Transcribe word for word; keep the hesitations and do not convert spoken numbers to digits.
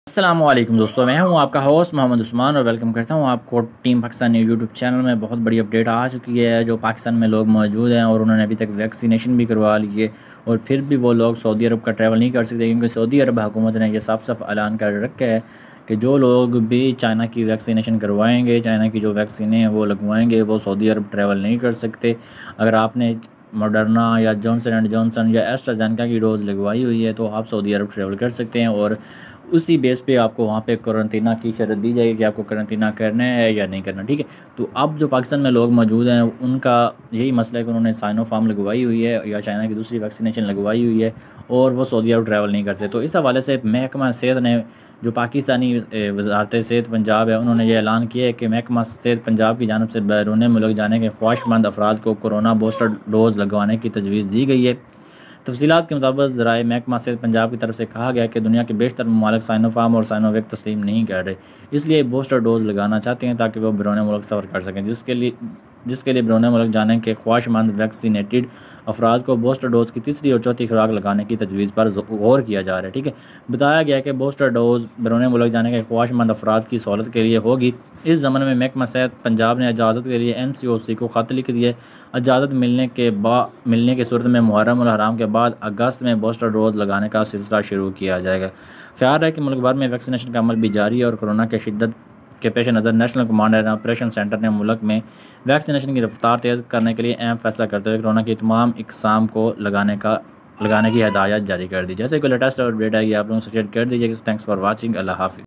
अस्सलामुअलैकुम दोस्तों, मैं हूं आपका होस्ट मोहम्मद उस्मान और वेलकम करता हूं आपको टीम पाकिस्तान यूट्यूब चैनल में। बहुत बड़ी अपडेट आ चुकी है। जो पाकिस्तान में लोग मौजूद हैं और उन्होंने अभी तक वैक्सीनेशन भी करवा ली है और फिर भी वो लोग सऊदी अरब का ट्रैवल नहीं कर सकते, क्योंकि सऊदी अरब हुकूमत ने यह साफ साफ ऐलान कर रखा है कि जो लोग भी चाइना की वैक्सीनेशन करवाएंगे, चाइना की जो वैक्सीनें हैं वो लगवाएंगे, वो सऊदी अरब ट्रैवल नहीं कर सकते। अगर आपने मॉडर्ना या जॉनसन एंड जॉनसन या एस्ट्राजेनेका की डोज़ लगवाई हुई है तो आप सऊदी अरब ट्रैवल कर सकते हैं और उसी बेस पे आपको वहाँ पे क्वारंटीना की शर्त दी जाएगी कि आपको क्वारंटीना करना है या नहीं करना। ठीक है, तो अब जो पाकिस्तान में लोग मौजूद हैं उनका यही मसला है कि उन्होंने साइनोफार्म लगवाई हुई है या चाइना की दूसरी वैक्सीनेशन लगवाई हुई है और वो सऊदी अरब ट्रैवल नहीं कर सकते। तो इस हवाले से महकमा सेहत ने, जो पाकिस्तानी वजारत सेहत पंजाब है, उन्होंने ये ऐलान किया है कि महकमा सेहत पंजाब की जानब से बैरून मुल्क जाने के ख्वाहिशमंद अफराद को कोरोना बूस्टर डोज़ लगवाने की तजवीज़ दी गई है। तफसीलात के मुताबिक ज़राए महकमा सेहत पंजाब की तरफ से कहा गया कि दुनिया के बेशतर ममालिक साइनोफार्म और साइनोवेक तस्लीम नहीं कर रहे, इसलिए बूस्टर डोज़ लगाना चाहते हैं ताकि वो बैरून मुल्क सफ़र कर सकें, जिसके लिए जिसके लिए बैरून मुल्क जाने के ख्वाहिशमंद वैक्सीनेटेड अफराद को बूस्टर डोज़ की तीसरी और चौथी खुराक लगाने की तजवीज़ पर गौर किया जा रहा है। ठीक है, बताया गया कि बूस्टर डोज़ बैरून मुल्क जाने के ख्वाहिशमंद अफराद की सहूलत के लिए होगी। इस ज़माने में महकमा सेहत पंजाब ने इजाज़त के लिए एन सी ओ सी को ख़त लिख दिया। इजाज़त मिलने के बाद मिलने की सूरत में मुहर्रम और हराम के बाद अगस्त में बूस्टर डोज़ लगाने का सिलसिला शुरू किया जाएगा। ख्याल है कि मुल्क भर में वैक्सीनेशन का अमल भी जारी है और कोरोना के शिद्दत के पेश नज़र national command and operation centre ने मुल्क में वैक्सीनेशन की रफ्तार तेज़ करने के लिए अहम फैसला करते हुए कोरोना की तमाम इकसाम को लगाने का लगाने की हदायत जारी कर दी। जैसे कोई लेटेस्ट अपडेट आएगी आप लोगों से शेयर कर दीजिएगा। Thanks for watching. अल्लाह हाफिज़।